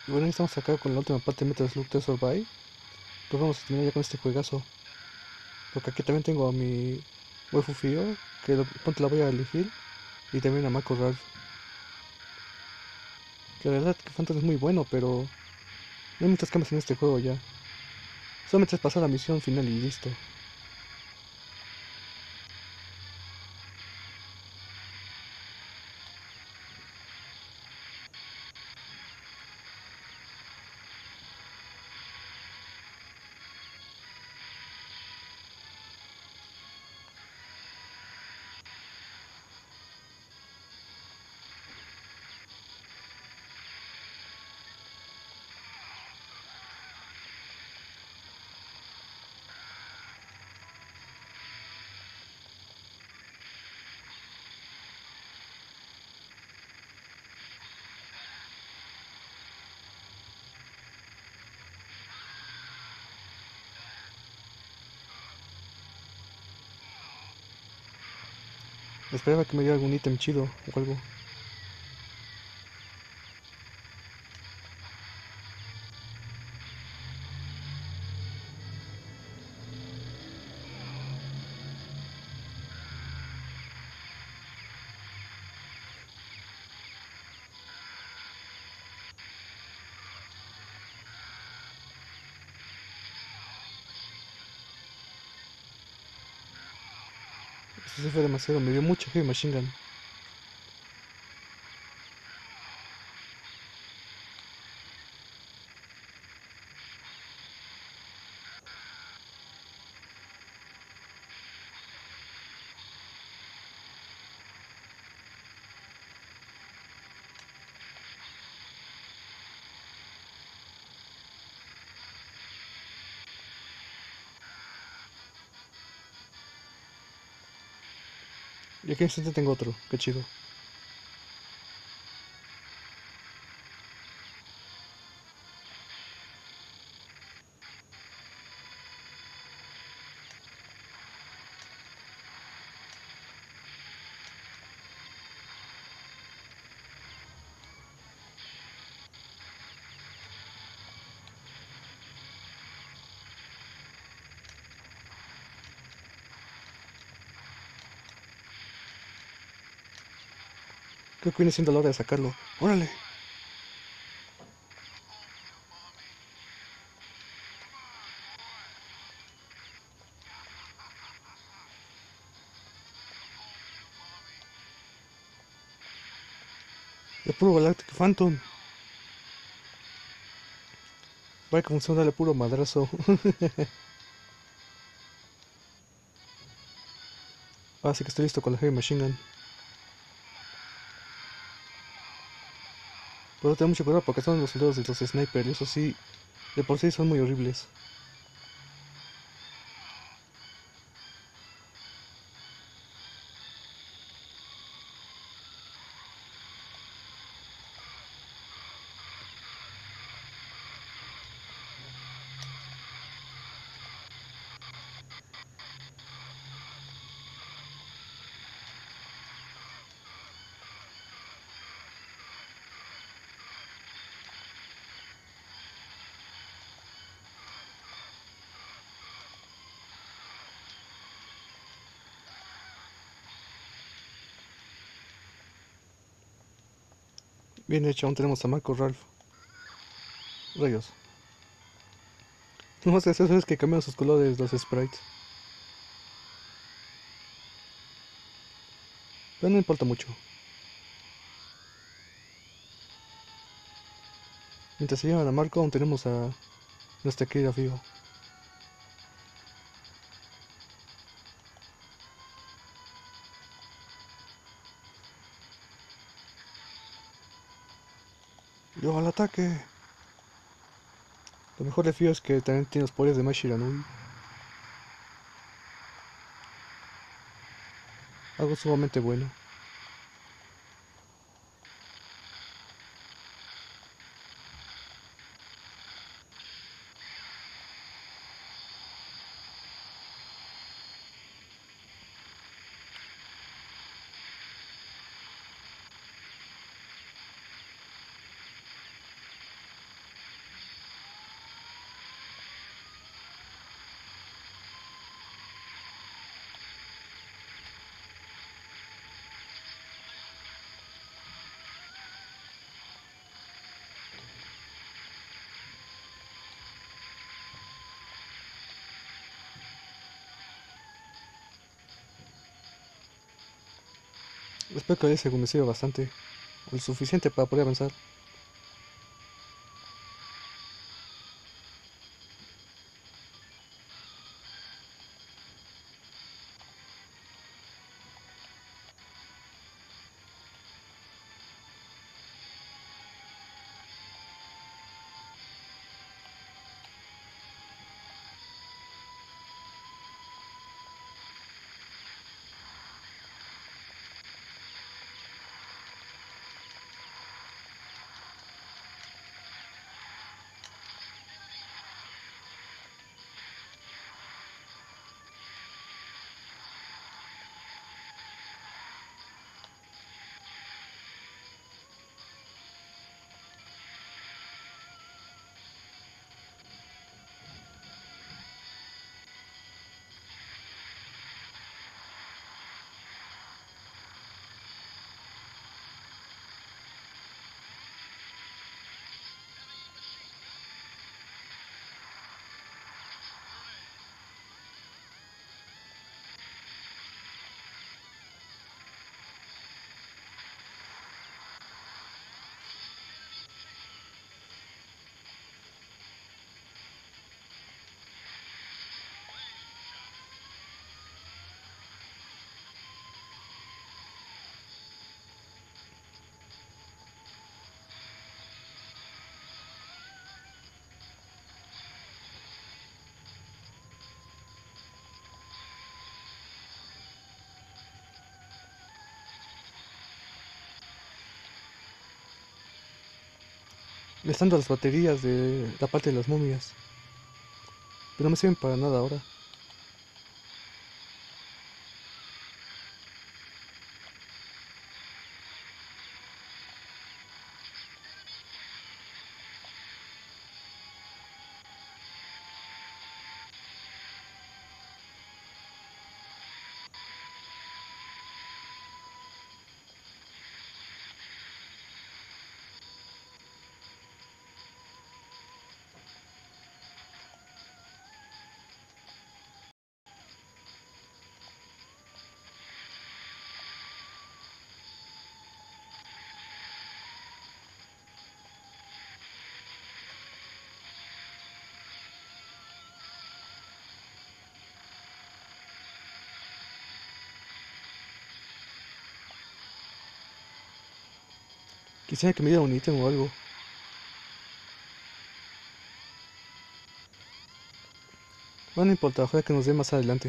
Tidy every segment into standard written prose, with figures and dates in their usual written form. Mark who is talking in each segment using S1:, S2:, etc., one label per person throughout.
S1: Y bueno, estamos acá con la última parte de Metal Slug 3 Survive. Pues vamos a terminar ya con este juegazo. Porque aquí también tengo a mi waifu Fio, que pronto la voy a elegir. Y también a Mako Ralph. Que la verdad que Phantom es muy bueno, pero no hay muchos cambios en este juego ya. Solamente es pasar la misión final y listo. Esperaba que me diera algún ítem chido o algo. Eso sí fue demasiado, me dio mucho Heavy Machine Gun. Y aquí en este tengo otro, qué chido. Creo que viene siendo la hora de sacarlo. ¡Órale! El puro Galactic Phantom. Vaya que funciona darle puro madrazo. Así que estoy listo con la Heavy Machine Gun. Pero tener mucho cuidado porque son los soldados de los snipers. Y eso sí, de por sí son muy horribles. Bien hecho, aún tenemos a Marco Ralph. Rayos. Lo más gracioso es que cambian sus colores los sprites. Pero no importa mucho. Mientras se llevan a Marco, aún tenemos a nuestra querida Fio. ¡Yo al ataque! Lo mejor de Fio es que también tiene los poderes de Mai Shiranui. Algo sumamente bueno. Espero que ese me sirva bastante, o lo suficiente para poder avanzar. Le están dando las baterías de la parte de las momias, pero no me sirven para nada ahora. Quisiera que me diera un ítem o algo. Bueno, no importa, ojalá que nos dé más adelante.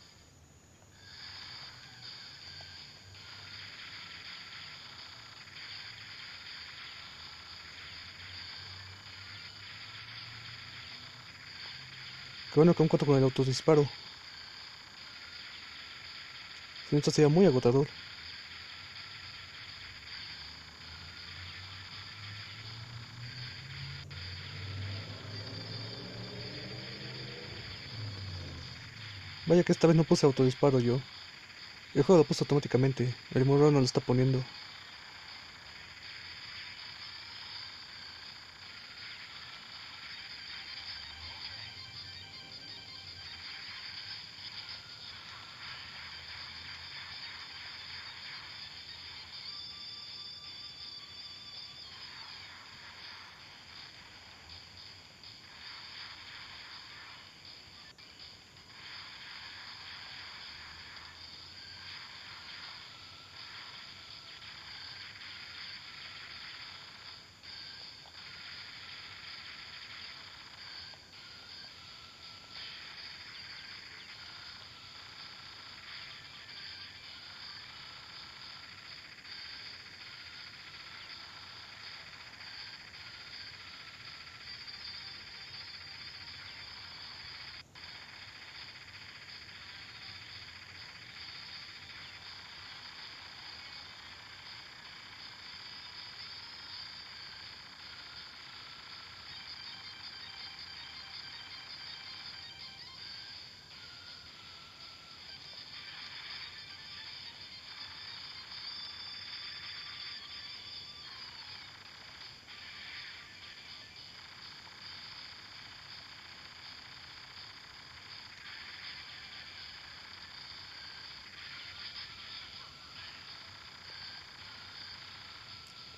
S1: Que bueno que aún cuento con el autodisparo. Si no, esto sería muy agotador. Vaya que esta vez no puse autodisparo yo. El juego lo puso automáticamente. El morro no lo está poniendo.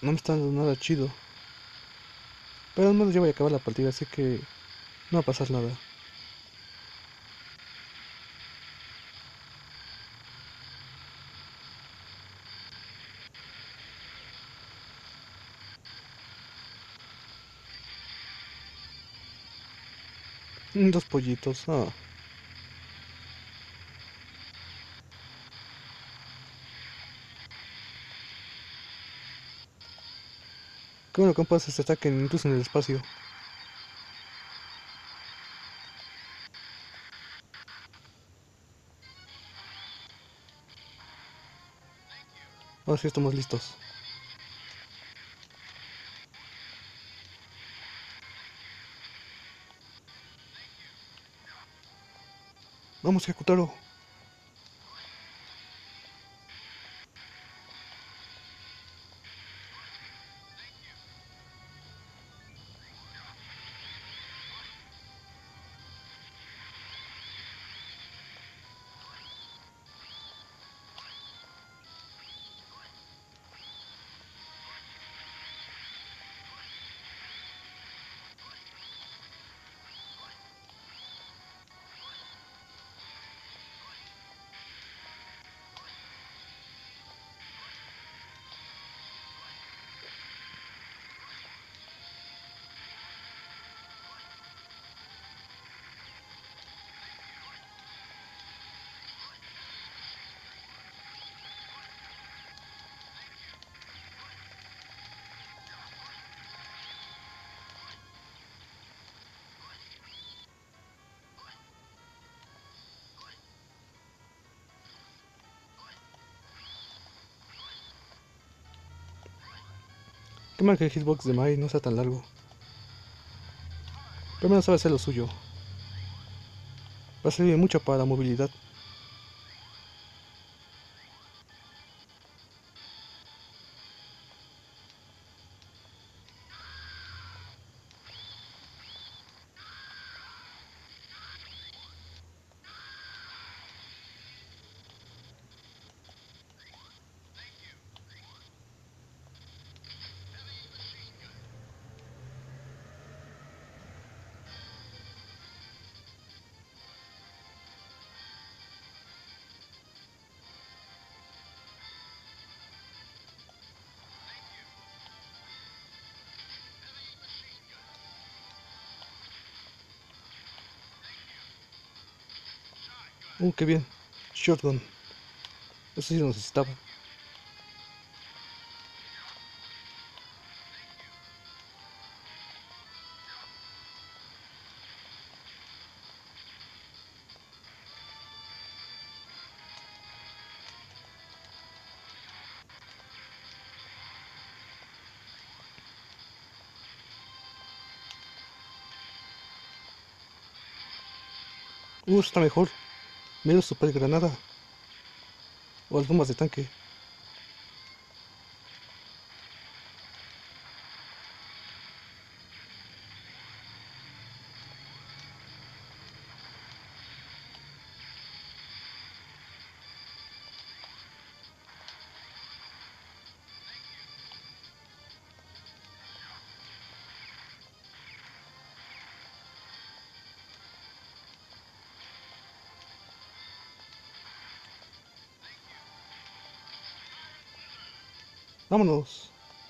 S1: No me está dando nada chido. Pero al menos ya voy a acabar la partida, así que no va a pasar nada. Dos pollitos. Ah. Qué bueno que puedes este ataque incluso en el espacio. Ahora sí estamos listos. Vamos, Hyakutaro. Qué mal que el hitbox de Mai no sea tan largo. Pero al menos sabe hacer lo suyo. Va a servir mucho para la movilidad. Qué bien. Shotgun. Eso sí lo necesitaba. Está mejor. Mira super granada. O las bombas de tanque. Vámonos.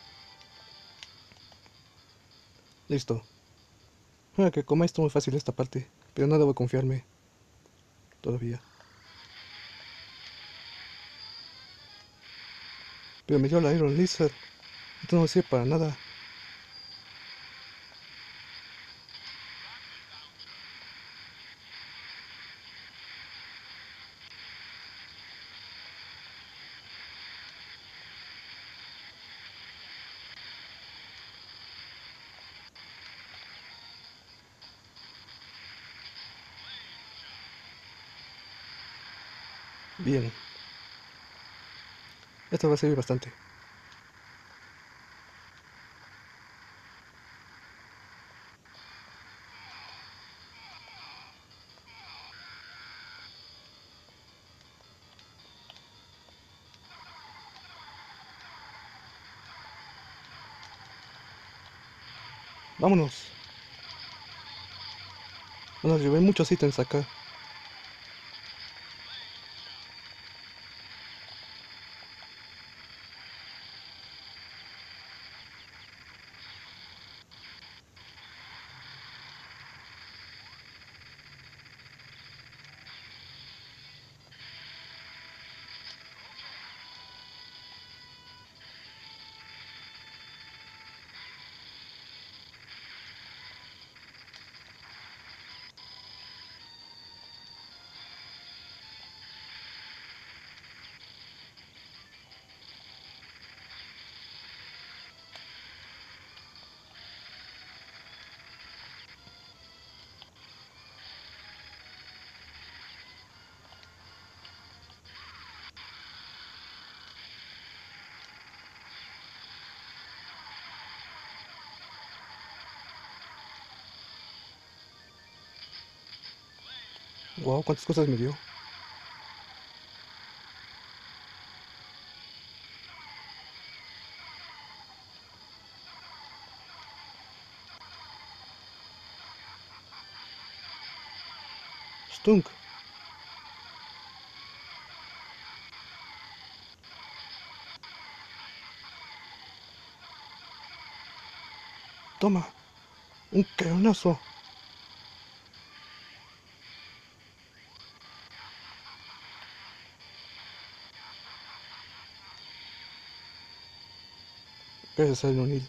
S1: Listo. Que como esto muy fácil esta parte. Pero no debo confiarme. Todavía. Pero me dio la Iron Lizard. Esto no sirve para nada. Bien. Esto va a servir bastante. Vámonos. Bueno, llevé muchos ítems acá. Wow, cuántas cosas me dio. Stunk. Toma. Un cañonazo. Gracias al O'Neill.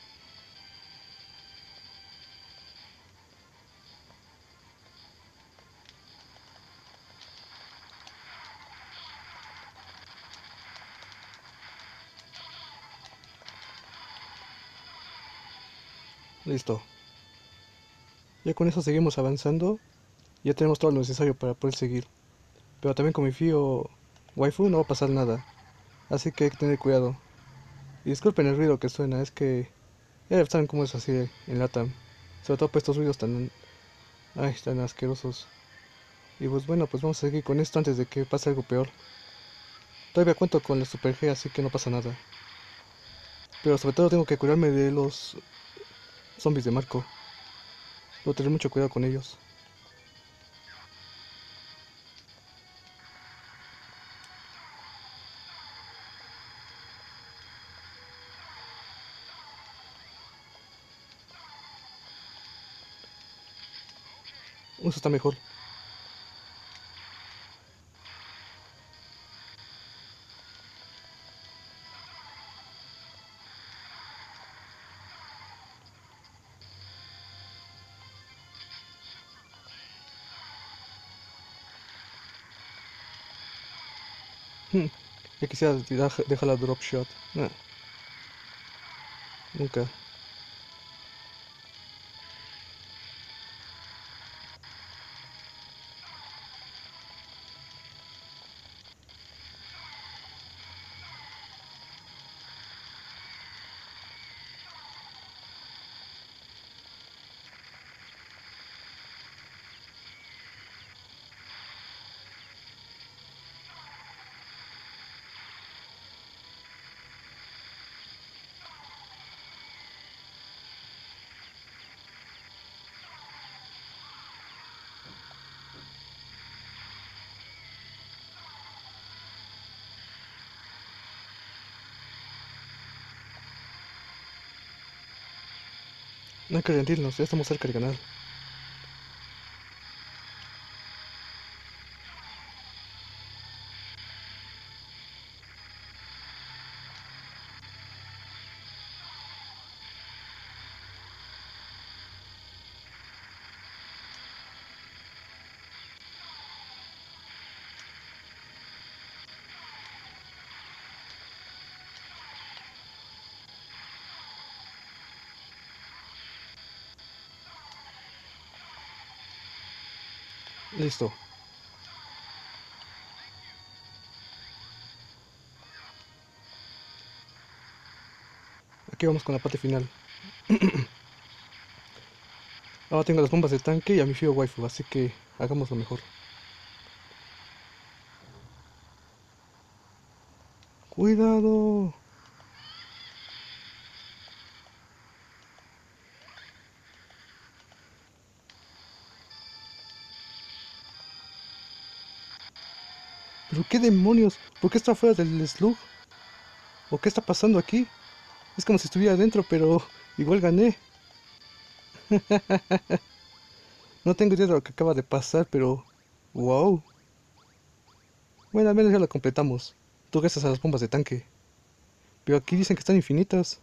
S1: Listo. Ya con eso seguimos avanzando. Ya tenemos todo lo necesario para poder seguir. Pero también con mi fío waifu no va a pasar nada. Así que hay que tener cuidado. Y disculpen el ruido que suena, es que ya saben cómo es así en LATAM. Sobre todo por estos ruidos tan, ay, tan asquerosos. Y pues bueno, pues vamos a seguir con esto antes de que pase algo peor. Todavía cuento con la Super G, así que no pasa nada. Pero sobre todo tengo que cuidarme de los zombies de Marco. Debo tener mucho cuidado con ellos. Eso está mejor. Ya quisiera dejar la drop shot. Nah, nunca. No hay que rendirnos, ya estamos cerca del canal. Listo. Aquí vamos con la parte final. Ahora tengo las bombas de tanque y a mi fío waifu, así que hagamos lo mejor. ¡Cuidado! ¿Pero qué demonios? ¿Por qué está fuera del slug? ¿O qué está pasando aquí? Es como si estuviera adentro, pero igual gané. No tengo idea de lo que acaba de pasar, pero... ¡Wow! Bueno, al menos ya lo completamos. Tú gracias a las bombas de tanque. Pero aquí dicen que están infinitas.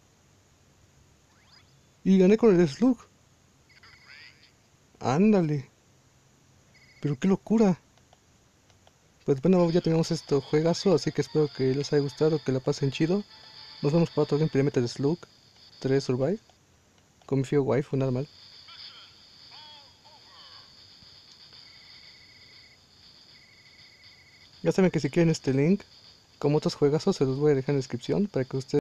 S1: Y gané con el slug. Ándale. Pero qué locura. Pues bueno, ya tenemos esto juegazo, así que espero que les haya gustado, que la pasen chido. Nos vemos para otro gameplay de Metal Slug 3 Survive. Con mi fío waifu, nada mal. Ya saben que si quieren este link, como otros juegazos, se los voy a dejar en la descripción para que ustedes